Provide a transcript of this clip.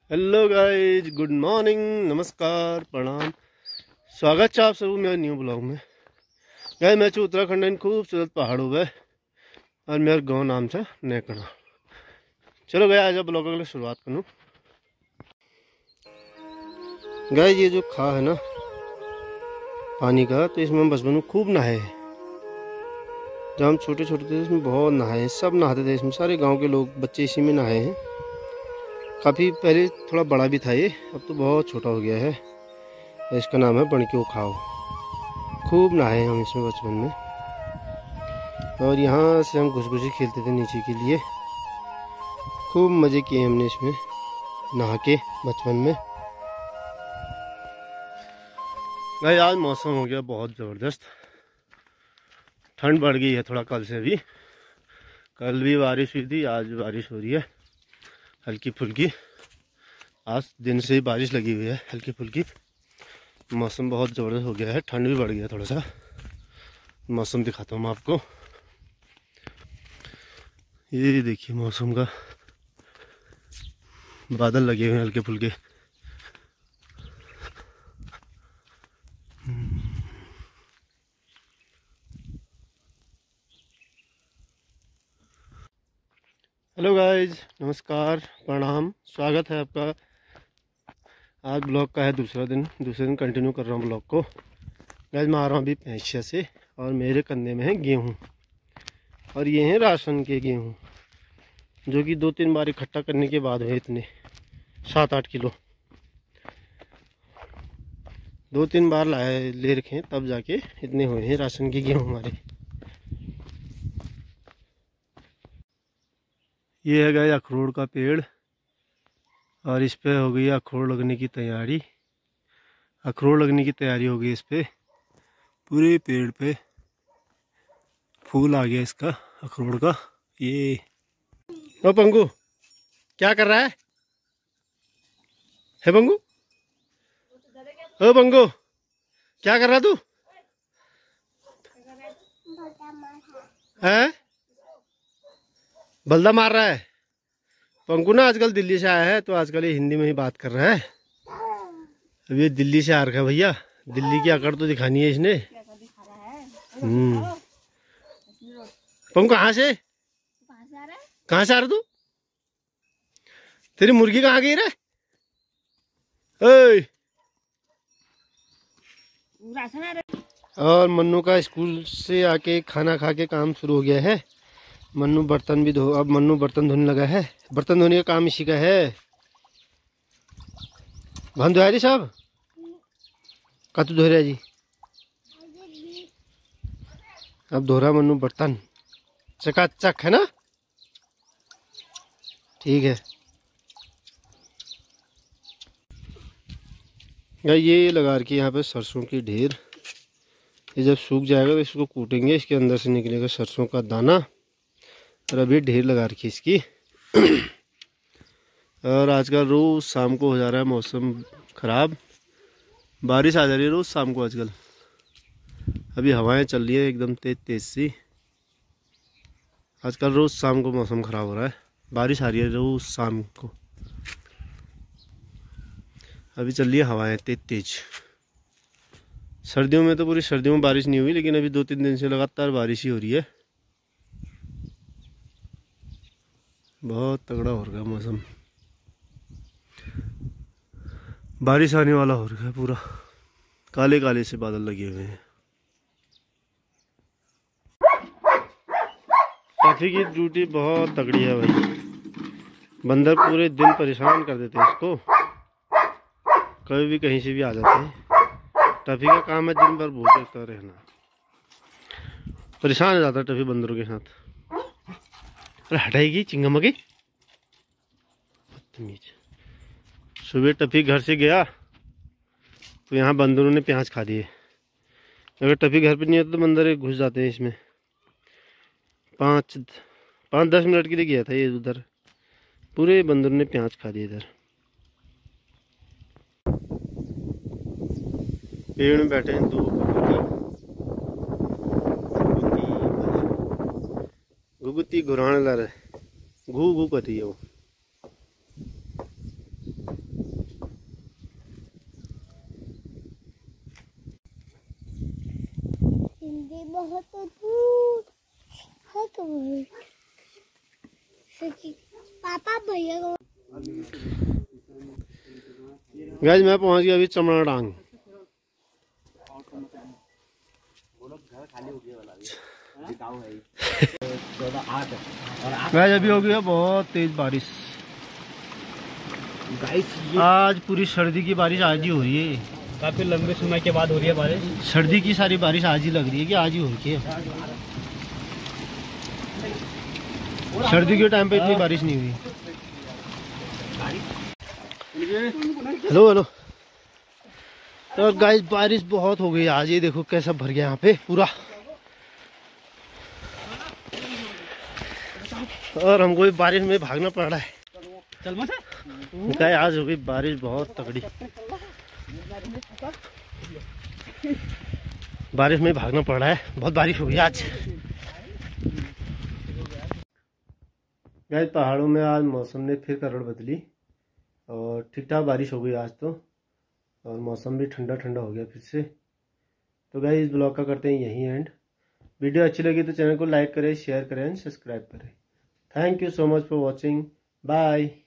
Hello guys, good morning, नमस्कार, प्रणाम। स्वागत है आप सब मेरे न्यू ब्लॉग में। गाइज मैं उत्तराखंड इन खूबसूरत पहाड़ों पे और मेरे गांव नाम से नेकना। चलो गया आज ब्लॉग के लिए शुरुआत करूँ। गाइज ये जो खा है ना पानी का, तो इसमें हम बचपन में खूब नहाए हैं। जब हम छोटे छोटे थे इसमें बहुत नहाए, सब नहाते थे इसमें, सारे गाँव के लोग बच्चे इसी में नहाए हैं। काफ़ी पहले थोड़ा बड़ा भी था ये, अब तो बहुत छोटा हो गया है। इसका नाम है बनक्यो खाओ। खूब नहाए हम इसमें बचपन में, और यहाँ से हम घुस-घुसी खेलते थे नीचे के लिए। खूब मज़े किए हमने इसमें नहा के बचपन में। भाई आज मौसम हो गया बहुत ज़बरदस्त, ठंड बढ़ गई है थोड़ा कल से भी। कल भी बारिश हुई थी, आज भी बारिश हो रही है हल्की फुल्की। आज दिन से ही बारिश लगी हुई है हल्की फुल्की। मौसम बहुत ज़बरदस्त हो गया है, ठंड भी बढ़ गया थोड़ा सा। मौसम दिखाता हूँ मैं आपको। ये देखिए मौसम का, बादल लगे हुए हैं हल्के फुल्के। हेलो गाइज, नमस्कार, प्रणाम, स्वागत है आपका। आज ब्लॉग का है दूसरे दिन कंटिन्यू कर रहा हूँ ब्लॉग को। गाइज मैं आ रहा हूँ अभी पैंचिया से, और मेरे कंधे में है गेहूँ, और ये हैं राशन के गेहूँ, जो कि 2-3 बार इकट्ठा करने के बाद हुए इतने 7-8 किलो। 2-3 बार लाए ले रखे हैं, तब जाके इतने हुए हैं राशन के गेहूँ हमारे। ये है गाइस अखरोट का पेड़, और इस पे हो गई अखरोट लगने की तैयारी। अखरोट लगने की तैयारी हो गई इस पे, पूरे पेड़ पे फूल आ गया इसका अखरोट का। ये ओ पंगू क्या कर रहा है पंगू? ओ पंगू क्या कर रहा तू है? बल्दा मार रहा है। पंकु ना आजकल दिल्ली से आया है, तो आजकल ये हिंदी में ही बात कर रहा है। अब ये दिल्ली से आ रखा है भैया, दिल्ली की अकड़ तो दिखानी है इसने। पंकु कहाँ से आ रहा तू? तेरी मुर्गी कहाँ गई रे? और मन्नू का स्कूल से आके खाना खा के काम शुरू हो गया है। मन्नू बर्तन भी धो, अब मन्नू बर्तन धोने लगा है। बर्तन धोने का काम इसी का है। भान धोया जी साहब का तू धो रहा जी? अब धो रहा मन्नू बर्तन, चकाचक है ना? ठीक है। ये लगा रखी यहाँ पे सरसों की ढेर। ये जब सूख जाएगा तो इसको कूटेंगे, इसके अंदर से निकलेगा सरसों का दाना। और अभी ढेर लगा रखी इसकी। और आजकल रोज शाम को हो जा रहा है मौसम ख़राब, बारिश आ जा रही है रोज़ शाम को आजकल। अभी हवाएं चल रही है एकदम तेज सी। आजकल रोज़ शाम को मौसम ख़राब हो रहा है, बारिश आ रही है रोज़ शाम को। अभी चल रही है हवाएं तेज। सर्दियों में तो पूरी सर्दियों में बारिश नहीं हुई, लेकिन अभी 2-3 दिन से लगातार बारिश ही हो रही है। बहुत तगड़ा हो रहा है मौसम, बारिश आने वाला हो रहा है पूरा। काले काले से बादल लगे हुए हैं। टफी की ड्यूटी बहुत तगड़ी है भाई, बंदर पूरे दिन परेशान कर देते हैं इसको, कभी भी कहीं से भी आ जाते हैं। टफी का काम है दिन भर भूखे रहना, परेशान हो जाता है टफी बंदरों के साथ। अरे हटाएगी चिंगम की बदतमीज। सुबह टफी घर से गया तो यहाँ बंदरों ने प्याज खा दिए। अगर टफी घर पे नहीं होता तो बंदर घुस जाते हैं इसमें। 5-10 मिनट के लिए गया था ये उधर, पूरे बंदरों ने प्याज खा दिए इधर। पेड़ में बैठे हैं 2 गुगुती घुराने ला रहे, घू घू करती है वो। पापा भैया को गाइस मैं पहुंच गया अभी चमड़ा डांग। गाइस अभी हो गया बहुत तेज बारिश। आज पूरी सर्दी की बारिश आज ही हो रही है। काफी लंबे समय के बाद हो रही है बारिश। सर्दी की सारी बारिश आज ही लग रही है कि आज ही हो रही है। सर्दी के टाइम पे इतनी बारिश नहीं हुई। Hello hello. तो गाइस बारिश बहुत हो गई आज, ये देखो कैसा भर गया यहाँ पे पूरा। और हमको भी बारिश में भागना पड़ रहा है। चल मत गाइस आज हो गई बारिश बहुत तगड़ी। बारिश में भागना पड़ रहा है, बहुत बारिश हो गई आज। गाइस पहाड़ों में आज मौसम ने फिर करवट बदली और ठीक ठाक बारिश हो गई आज तो, और मौसम भी ठंडा ठंडा हो गया फिर से। तो गाइस इस ब्लॉग का करते हैं यहीं एंड। वीडियो अच्छी लगी तो चैनल को लाइक करें, शेयर करें एंड सब्सक्राइब करें। Thank you so much for watching. Bye.